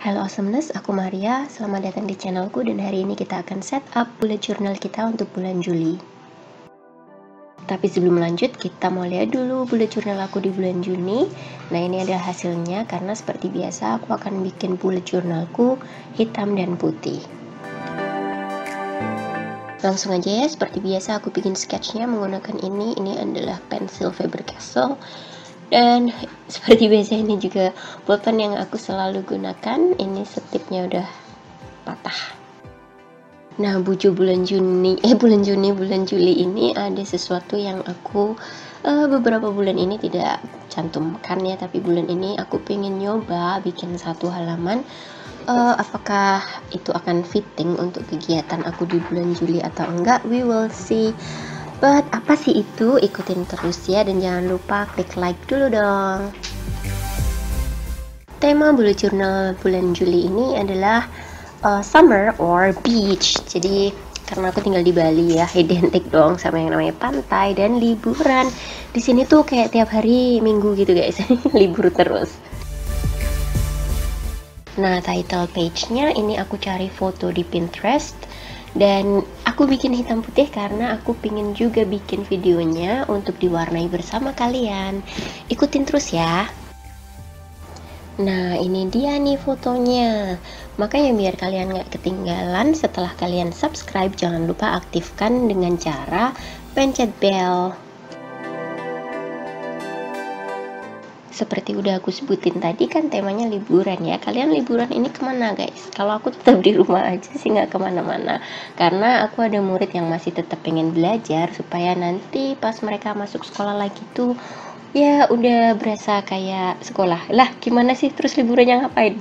Halo Awesomeness, aku Maria. Selamat datang di channelku dan hari ini kita akan set up bullet journal kita untuk bulan Juli. Tapi sebelum lanjut, kita mau lihat dulu bullet journal aku di bulan Juni. Nah, ini adalah hasilnya karena seperti biasa aku akan bikin bullet journalku hitam dan putih. Langsung aja ya, seperti biasa aku bikin sketchnya menggunakan ini adalah pensil Faber-Castell. Dan seperti biasa ini juga pulpen yang aku selalu gunakan. Ini setipnya udah patah. Nah, bulan Juli ini ada sesuatu yang aku beberapa bulan ini tidak cantumkan ya, tapi bulan ini aku pengen nyoba bikin satu halaman. Apakah itu akan fitting untuk kegiatan aku di bulan Juli atau enggak, we will see. But apa sih itu? Ikutin terus ya, dan jangan lupa klik like dulu dong. Tema bullet journal bulan Juli ini adalah summer or beach. Jadi karena aku tinggal di Bali ya, identik dong sama yang namanya pantai dan liburan. Di sini tuh kayak tiap hari Minggu gitu guys, libur terus. Nah, title page-nya ini aku cari foto di Pinterest. Dan aku bikin hitam putih karena aku pingin juga bikin videonya untuk diwarnai bersama kalian. Ikutin terus ya. Nah, ini dia nih fotonya. Makanya biar kalian gak ketinggalan, setelah kalian subscribe, jangan lupa aktifkan dengan cara pencet bell. Seperti udah aku sebutin tadi kan temanya liburan ya. Kalian liburan ini kemana guys? Kalau aku tetap di rumah aja sih, nggak kemana-mana. Karena aku ada murid yang masih tetap pengen belajar supaya nanti pas mereka masuk sekolah lagi tuh ya udah berasa kayak sekolah. Lah gimana sih terus liburannya ngapain?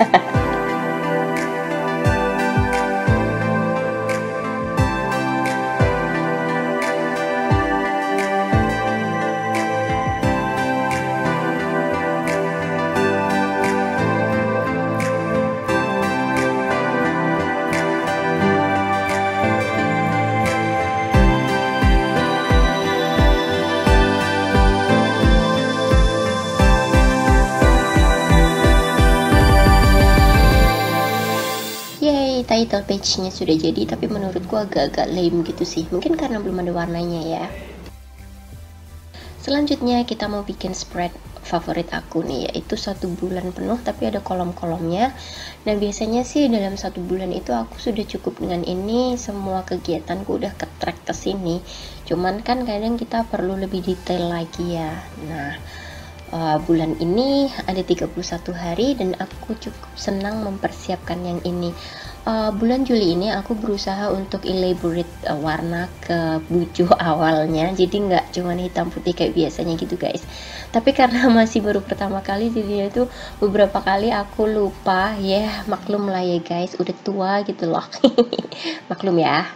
Title page-nya sudah jadi, tapi menurutku agak-agak lame gitu sih. Mungkin karena belum ada warnanya ya. Selanjutnya kita mau bikin spread favorit aku nih, yaitu 1 bulan penuh tapi ada kolom-kolomnya. Nah, biasanya sih dalam 1 bulan itu aku sudah cukup dengan ini, semua kegiatanku udah ke-track ke sini. Cuman kan kadang kita perlu lebih detail lagi ya. Nah, bulan ini ada 31 hari dan aku cukup senang mempersiapkan yang ini. Bulan Juli ini aku berusaha untuk elaborate warna ke bujo awalnya, jadi nggak cuma hitam putih kayak biasanya gitu guys. Tapi karena masih baru pertama kali, jadinya itu beberapa kali aku lupa ya, maklum lah ya guys, udah tua gitu loh. Maklum ya.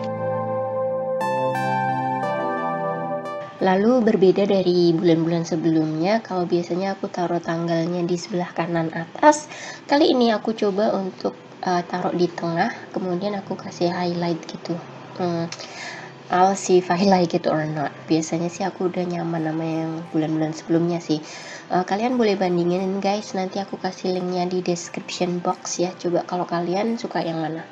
Lalu berbeda dari bulan-bulan sebelumnya, kalau biasanya aku taruh tanggalnya di sebelah kanan atas, kali ini aku coba untuk taruh di tengah, kemudian aku kasih highlight gitu. I'll see if I like it or not. Biasanya sih aku udah nyaman sama yang bulan-bulan sebelumnya sih. Kalian boleh bandingin guys, nanti aku kasih linknya di description box ya. Coba kalau kalian suka yang mana.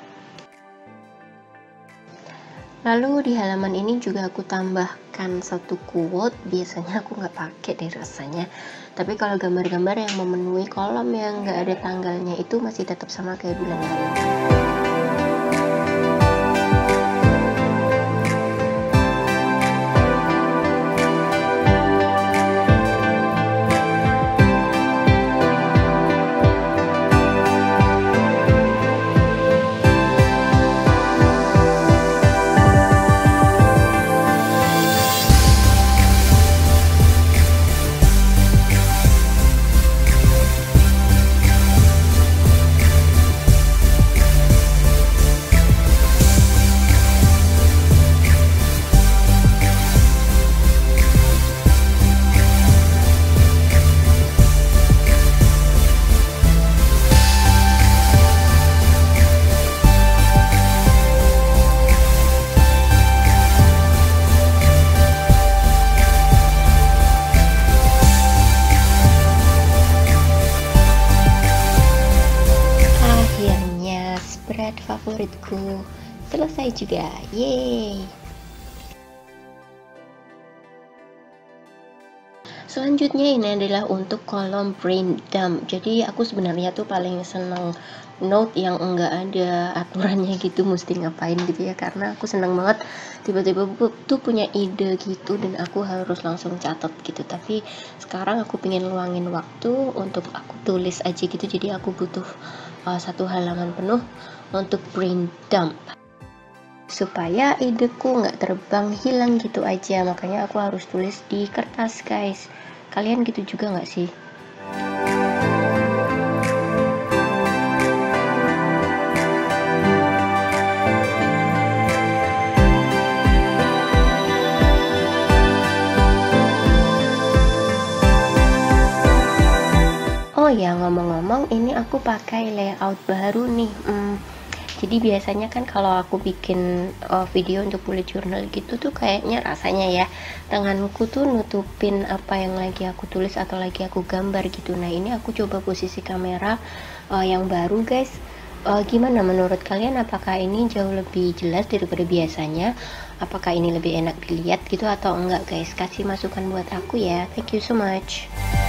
Lalu di halaman ini juga aku tambahkan 1 quote. Biasanya aku nggak pakai deh rasanya. Tapi kalau gambar-gambar yang memenuhi kolom yang nggak ada tanggalnya itu masih tetap sama kayak bulan lalu. bread favoritku selesai juga, yeay. Selanjutnya ini adalah untuk kolom brain dump. Jadi aku sebenarnya tuh paling seneng note yang enggak ada aturannya gitu, mesti ngapain gitu ya, karena aku seneng banget tiba-tiba tuh punya ide gitu dan aku harus langsung catat gitu. Tapi sekarang aku pengen luangin waktu untuk aku tulis aja gitu, jadi aku butuh 1 halaman penuh untuk brain dump supaya ideku nggak terbang hilang gitu aja. Makanya aku harus tulis di kertas, guys. Kalian gitu juga nggak sih? Oh ya, ngomong-ngomong, ini aku pakai layout baru nih. Jadi biasanya kan kalau aku bikin video untuk bullet journal gitu tuh kayaknya rasanya ya tanganku tuh nutupin apa yang lagi aku tulis atau lagi aku gambar gitu. Nah ini aku coba posisi kamera yang baru, guys. Gimana menurut kalian, apakah ini jauh lebih jelas daripada biasanya? Apakah ini lebih enak dilihat gitu atau enggak, guys? Kasih masukan buat aku ya. Thank you so much.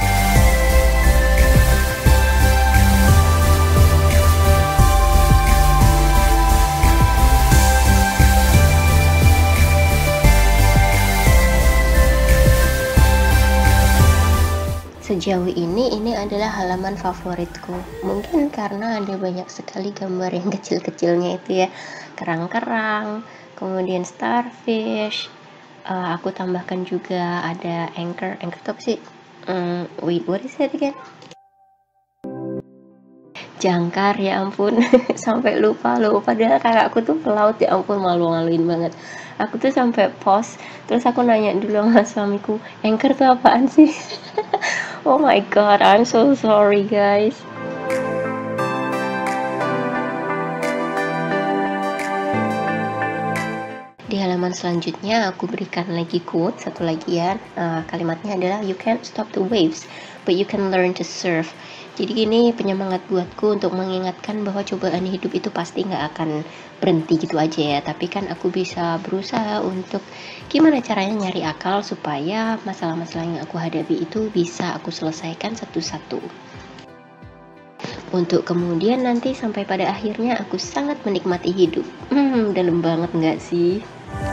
Sejauh ini adalah halaman favoritku. Mungkin karena ada banyak sekali gambar yang kecil-kecilnya itu ya, kerang-kerang, kemudian starfish. Aku tambahkan juga ada anchor itu apa sih? Wait, what is it again? Jangkar, ya ampun. Sampai lupa loh, padahal kakakku tuh pelaut, ya ampun, malu-maluin banget. Aku tuh sampai pause, terus aku nanya dulu sama suamiku, anchor tuh apaan sih? Oh my god, I'm so sorry, guys. Di halaman selanjutnya aku berikan lagi quote, satu lagi ya. Kalimatnya adalah you can't stop the waves, but you can learn to surf. Jadi ini penyemangat buatku untuk mengingatkan bahwa cobaan hidup itu pasti nggak akan berhenti gitu aja ya. Tapi kan aku bisa berusaha untuk gimana caranya nyari akal supaya masalah-masalah yang aku hadapi itu bisa aku selesaikan satu-satu. Untuk kemudian nanti sampai pada akhirnya aku sangat menikmati hidup. Dalam banget nggak sih?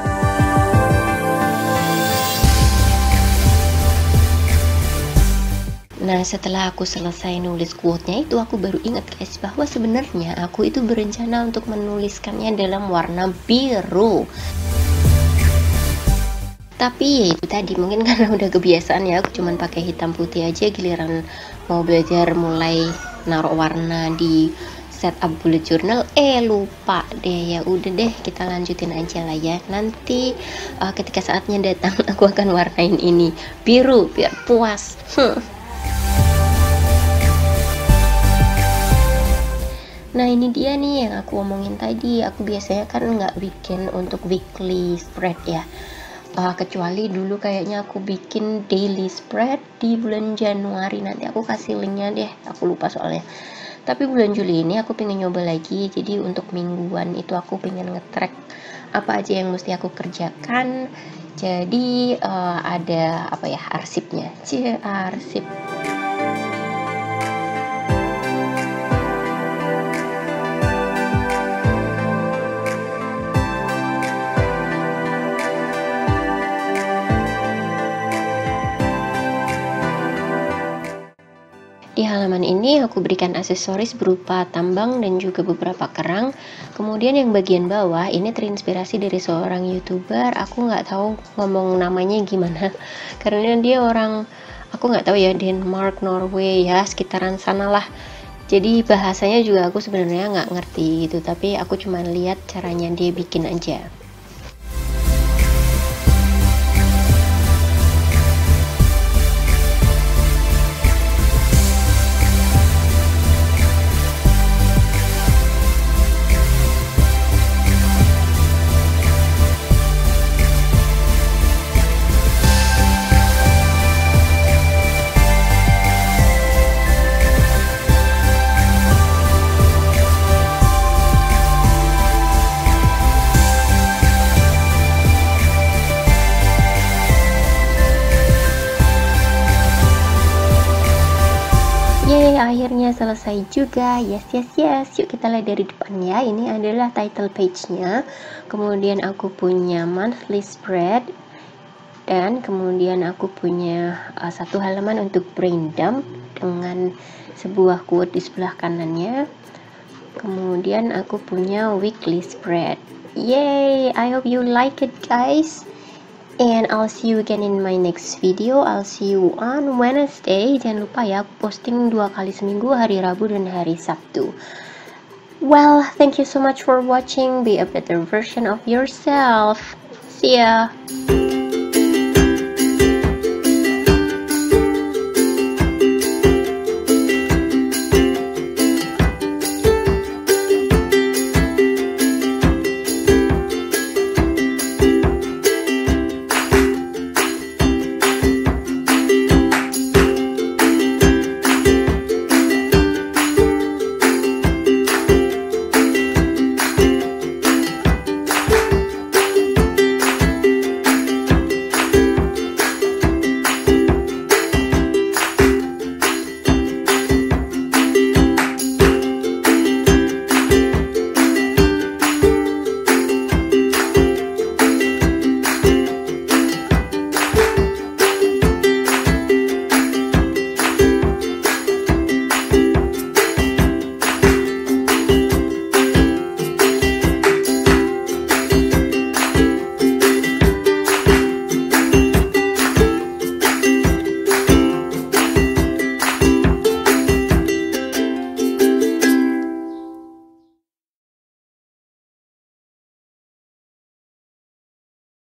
Nah, setelah aku selesai nulis quote-nya itu, aku baru ingat, guys, bahwa sebenarnya aku itu berencana untuk menuliskannya dalam warna biru. Tapi ya itu tadi, mungkin karena udah kebiasaan ya, aku cuman pakai hitam putih aja. Giliran mau belajar mulai naruh warna di setup bullet journal, lupa deh. Ya udah deh, kita lanjutin aja lah ya. Nanti ketika saatnya datang aku akan warnain ini biru biar puas. Nah ini dia nih yang aku omongin tadi. Aku biasanya kan nggak bikin untuk weekly spread ya, kecuali dulu kayaknya aku bikin daily spread di bulan Januari. Nanti aku kasih linknya deh, aku lupa soalnya. Tapi bulan Juli ini aku pengen nyoba lagi. Jadi untuk mingguan itu aku pengen nge-track apa aja yang mesti aku kerjakan. Jadi ada apa ya, arsipnya, arsip. Di halaman ini aku berikan aksesoris berupa tambang dan juga beberapa kerang. Kemudian yang bagian bawah ini terinspirasi dari seorang YouTuber. Aku nggak tahu ngomong namanya gimana, karena dia orang, aku nggak tahu ya, Denmark, Norway ya, sekitaran sana lah. Jadi bahasanya juga aku sebenarnya nggak ngerti gitu, tapi aku cuma lihat caranya dia bikin aja. akhirnya selesai juga. Yes. Yuk kita lihat dari depannya. Ini adalah title page-nya. Kemudian aku punya monthly spread. Dan kemudian aku punya satu halaman untuk brain dump dengan sebuah quote di sebelah kanannya. Kemudian aku punya weekly spread. Yay! I hope you like it, guys. And I'll see you again in my next video. I'll see you on Wednesday. Jangan lupa ya, aku posting 2 kali seminggu, hari Rabu dan hari Sabtu. Well, thank you so much for watching. Be a better version of yourself. See ya!